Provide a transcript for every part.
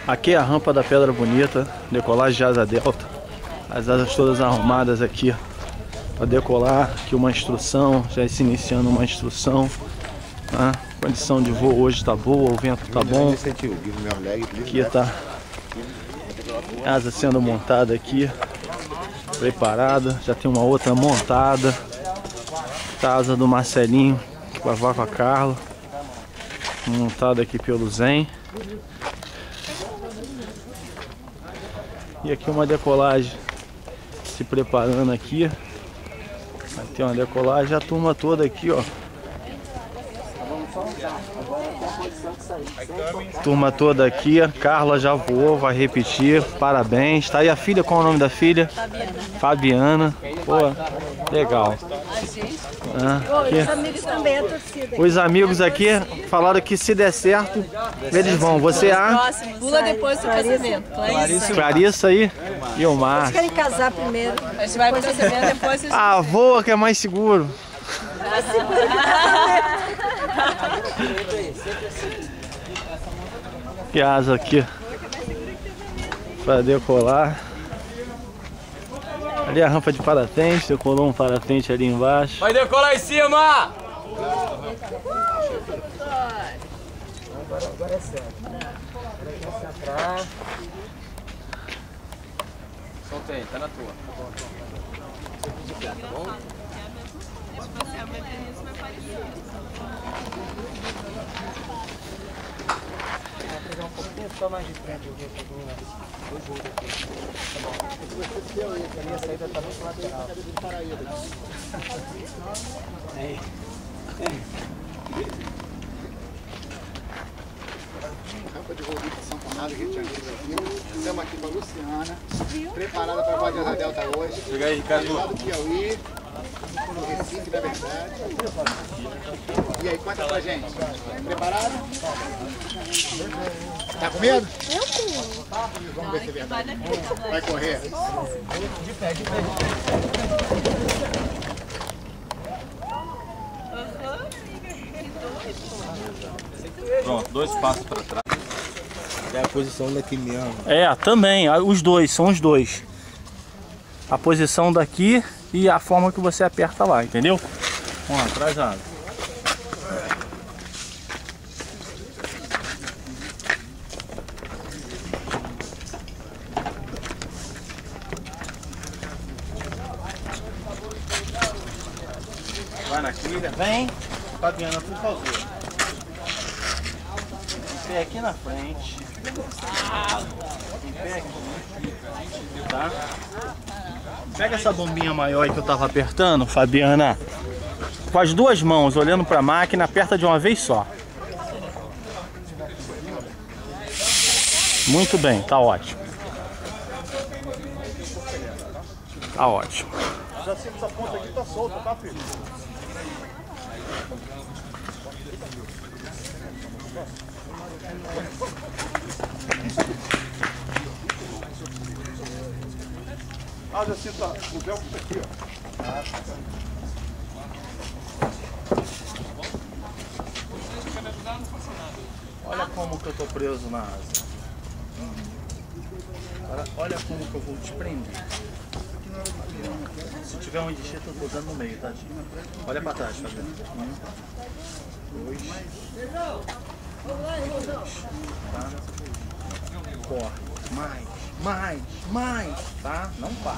Aqui é a rampa da Pedra Bonita, decolagem de asa delta. As asas todas arrumadas aqui para decolar. Aqui uma instrução, já se iniciando uma instrução. A condição de voo hoje está boa, o vento está bom. Aqui está a asa sendo montada aqui, preparada. Já tem uma outra montada. Tá a asa do Marcelinho, que vai voar com a Carla, montada aqui pelo Zen. E aqui uma decolagem se preparando aqui. Vai ter uma decolagem, a turma toda aqui, ó. Turma toda aqui, a Carla já voou, vai repetir, parabéns. Tá aí a filha, qual é o nome da filha? Fabiana. Pô, legal. Aqui. Os amigos também, a torcida. Os amigos aqui falaram que se der certo, eles vão. Você Pula depois do casamento. Clarissa aí e o Márcio. Querem casar primeiro. A gente vai pro casamento depois. Ah, voa que é mais seguro. Que asa aqui para decolar. Ali a rampa de parapente, decolou um parapente ali embaixo. Vai decolar em cima! Agora é sério. Concentrar. Solta aí, tá na tua. Tá bom? Vou pegar um pouquinho só mais de frente, eu vou pegar aqui. Tá bom. A minha saída tá muito lateral. Rampa de Rodrigo de São Conrado, Rio de Janeiro. Estamos aqui com a Luciana, preparada para a voar de asa delta hoje. Chega aí, Ricardo. Lá do Piauí, no Recife, na verdade. E aí, conta pra gente. Preparado? Tá com medo? Eu tenho. Vamos ver se é verdade. Vai correr. De pé, de pé. Pronto, 2 passos para trás. É a posição daqui mesmo. É, também, os dois, são os dois. A posição daqui e a forma que você aperta lá, entendeu? Vamos lá, traz a asa. Vai na quilha, vem, Fabiana, por favor. Em pé aqui na frente. Em pé aqui, tá? Pega essa bombinha maior aí que eu tava apertando, Fabiana. Com as duas mãos, olhando pra máquina, aperta de uma vez só. Muito bem, tá ótimo. Tá ótimo. Já sei que essa ponta aqui tá solta, tá, filho? Ah, já sei, tá. O véu tá aqui, ó. Olha como que eu tô preso na asa. Olha como que eu vou te prender. Se tiver um enxerto, eu tô dando no meio, tá? Olha pra trás, tá vendo? 1, 2. Tá? Corre. Mais, tá? Não para.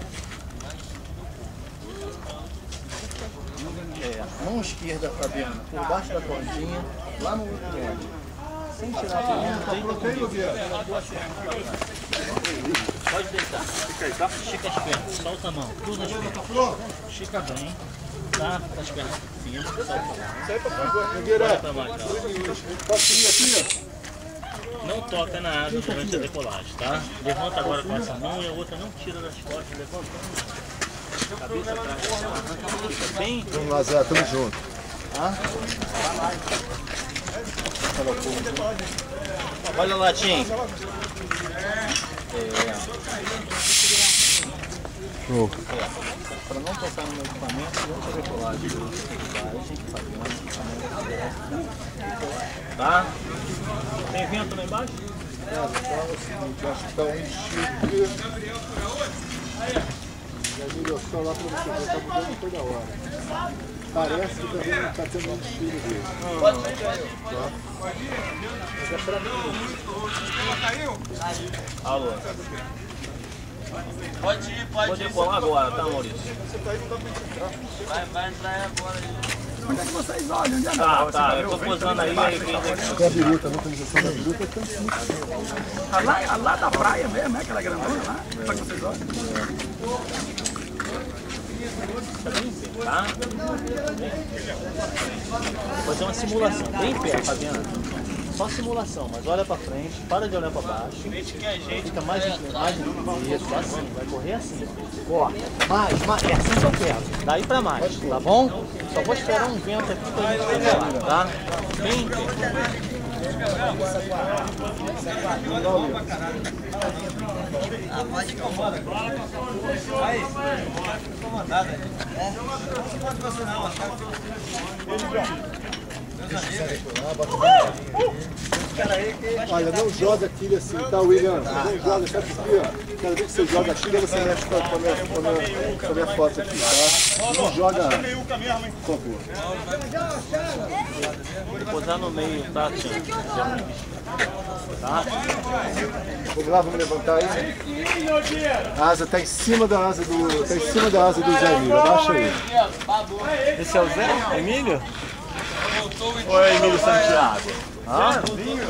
Mão esquerda, Fabiana, por baixo da cordinha, lá no outro lado. Sem tirar a mão, pode deitar. Fica aí, tá? Estica as pernas, solta a mão, cruza as pernas. Estica bem, tá? As pernas firmes, solta a mão. Sai pra cá, Não toca na asa durante a decolagem, tá? Levanta agora com essa mão e a outra não tira das costas, levanta. Cabeça atrás, fica bem. Vamos lá, Zé, tamo junto. Tá? Olha lá, Tim. Show. Para não tocar no meu equipamento, durante a decolagem, tá? Tem vento lá embaixo? o seguinte, acho que está um enchido aqui. E a milhação lá para você ver, está mudando toda hora. Parece que também está tendo um enchido dele. Tá? Mas é para mim. Alô. Pode ir, pode colar agora, tá, Maurício? Vai entrar agora aí. Onde é que vocês olham? Onde é Tá, eu tô posando aí. Com a biruta, a localização da biruta está assim. Lá da praia mesmo, é aquela grandona lá? Para que vocês olham? Tá? Vou fazer uma simulação bem perto, Fabiano. Só simulação, mas olha pra frente, para de olhar pra baixo. Fica mais inclinado. Isso, assim, vai correr assim. Corre. Mais, é assim que eu quero. Daí pra mais, tá bom? Só vou esperar um vento aqui pra gente controlar, tá? Bem Olha, não joga aquilo assim, tá, William? Não joga, sabe por quê? Cada vez que você joga aquilo, você mexe com a minha foto aqui, tá? Não joga, por favor. vou posar no meio, tá? Tá? Vamos lá, vamos levantar aí. A asa tá em cima da asa do. Tá em cima da asa do Zé Emílio. Abaixa aí. Esse é o Zé? Emílio? Ou é Emílio Santiago? Hã?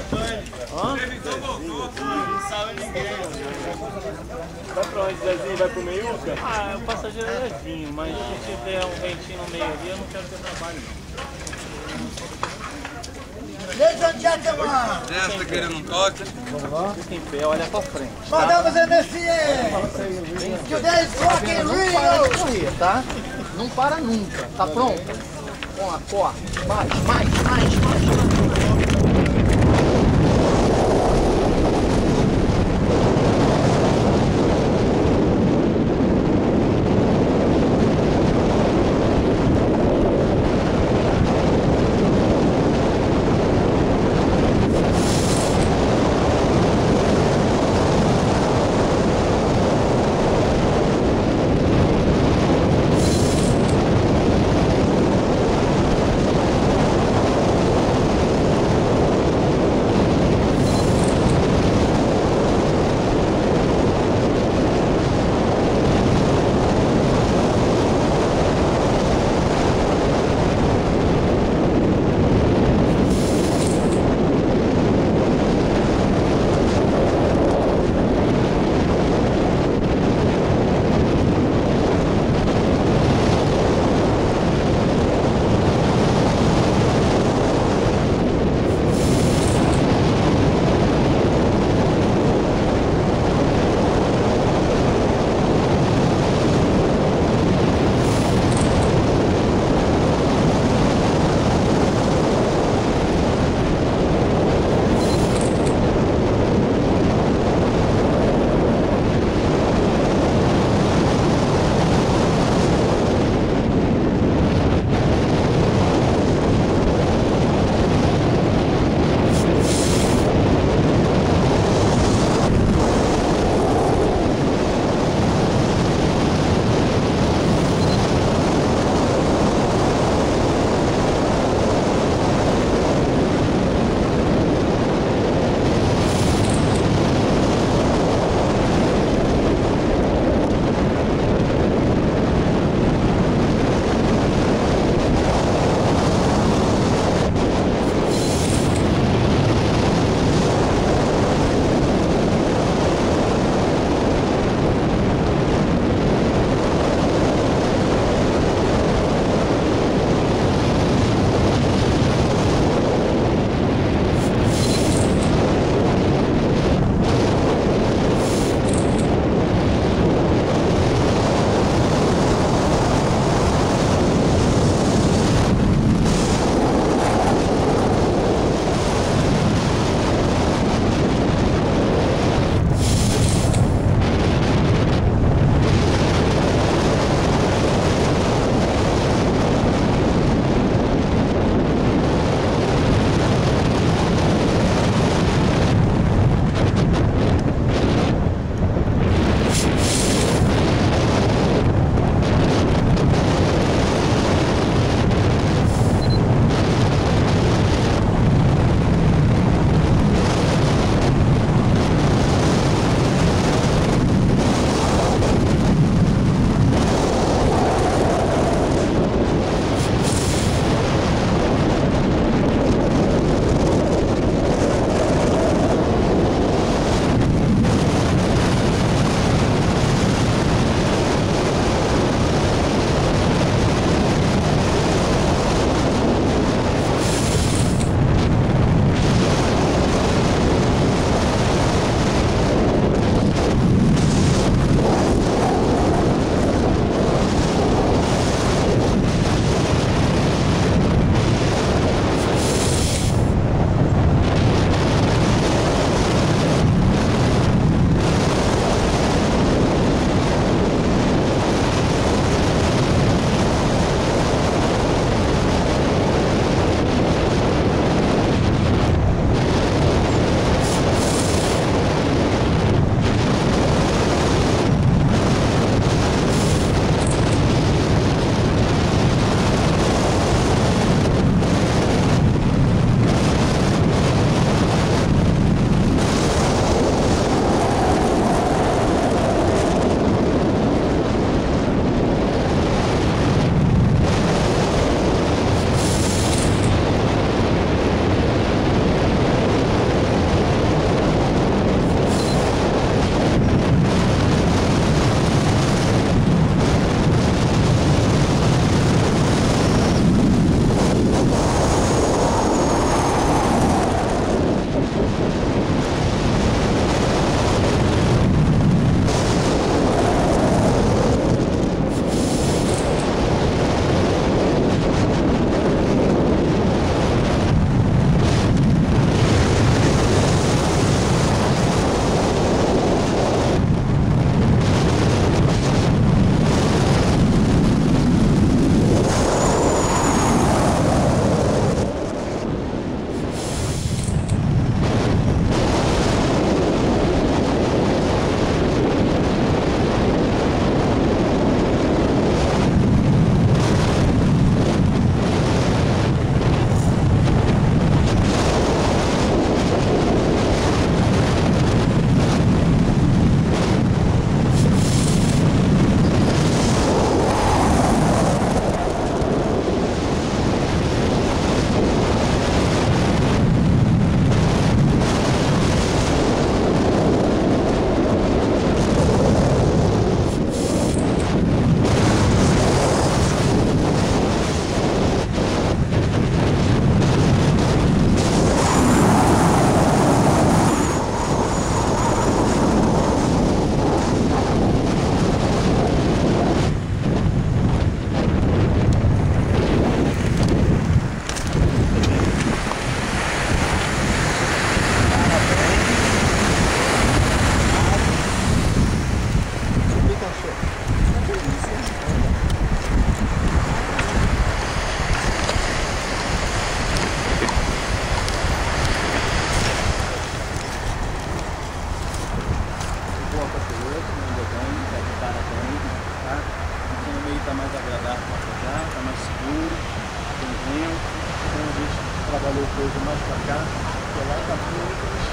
Vai pra onde, Zezinho? Vai pro Meiuca? Ah, o passageiro é levinho, mas se tiver um ventinho no meio ali, eu não quero ter trabalho não. Testa querendo um toque. Fica em pé, olha pra frente. Mandamos MSN! Today is fucking real! Pode correr, tá? Não para nunca. Tá pronto? Corre. Mais. está mais agradável para pegar, está mais seguro, tem vento. Então a gente trabalhou coisa mais para cá, porque lá está muito